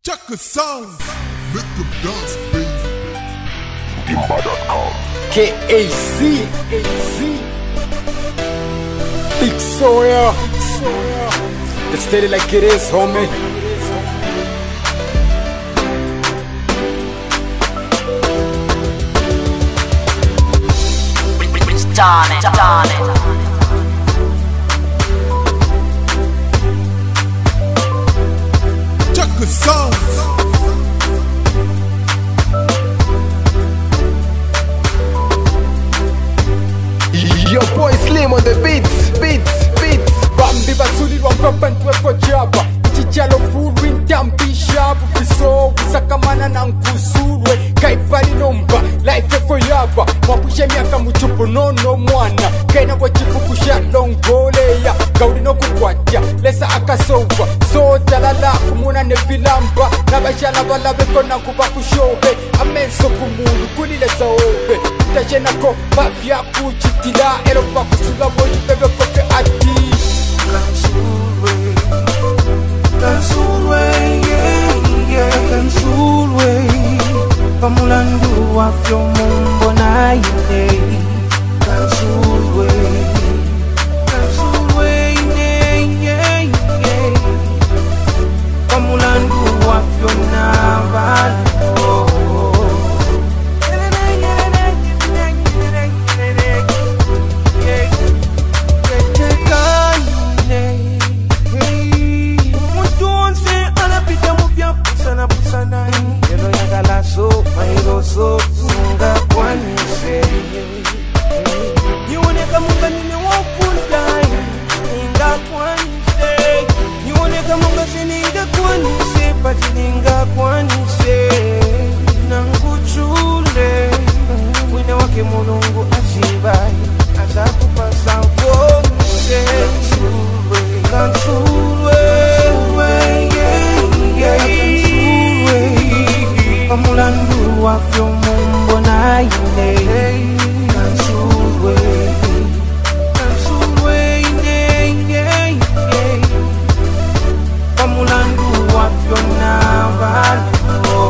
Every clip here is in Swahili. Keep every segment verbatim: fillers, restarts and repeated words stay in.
Check the sounds, make them dance, baby. Dimba dot com. K A Z Big tsouya. Let's tell it like it is, homie. Darn it, darn it. Check the sounds. Your boy Slim on the beats, beats, beats. Bambi basuli wamfapantwe for jaba. Chichalo full wintambi shabu. Fiso, wisakamana na nkusulwe. Kaipali nomba, life for yaba. Mwapushe miaka muchupu nono mwana. Kaina wachifukusha longoleya. Gaudi no kukwatya, lesa akasova. So talala kumuna nevilamba. Nabashala balabeko na kubakushobe. Amenso kumulu kulileza obe. Tajena ko bavya kuchitila. Elo bakusula wodi bebe kofe ati. Kansulwe, kansulwe, yeah, yeah, kansulwe. Pamulandu wafyo mumbo na ine. Kansulwe, kansulwe, yeah, yeah, yeah. Pamulandu wafyo na balo. So, my so, sunga kwani se. Nione kamunga nimewakundai, ninga kwani se. Nione kamunga sininga kwani se, pati ninga kwani se. Nanguchule, wina wake mulungu asibai, asa kupasa kwani se. Kansulwe, kansulwe, yeah, yeah. Pamulandu wafyo mumbo na ine. Kansulwe, kansulwe ine, yeah, yeah. Pamulandu wafyo na balo.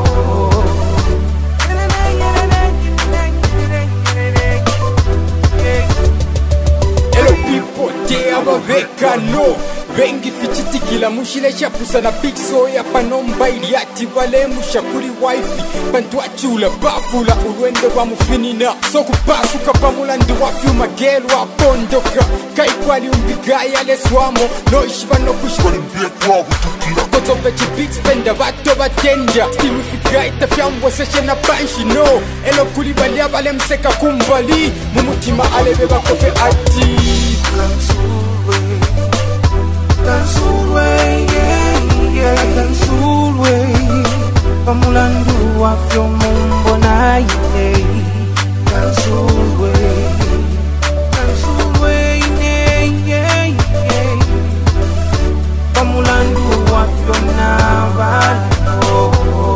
Hello people, they are Rebecca, no. Bengi fichiti kila mushile shapusa na big tsouya panomba iliati wale mushakuri wifi pantu achula bafula uruende wa mufinina so kupasuka pamulandu wafyu magelu wa pondoka kaikwali umbigaya leswamo no ishiba no kushwa koto vechi big spender bato batenda still wifikai tafyambo seshe na banshi no elo kuli bali abale mseka kumbali mumutima alebe bakofe ati Kansulwe, yeah, yeah, kansulwe. Pamulandu wafyo mumbo na ine. Kansulwe, kansulwe ine, yeah, yeah. Pamulandu wafyo na balo.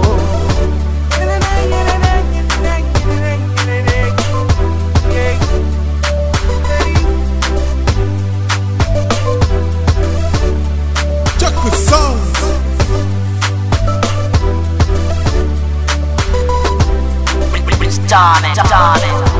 Check the sounds. Darn it, darn it.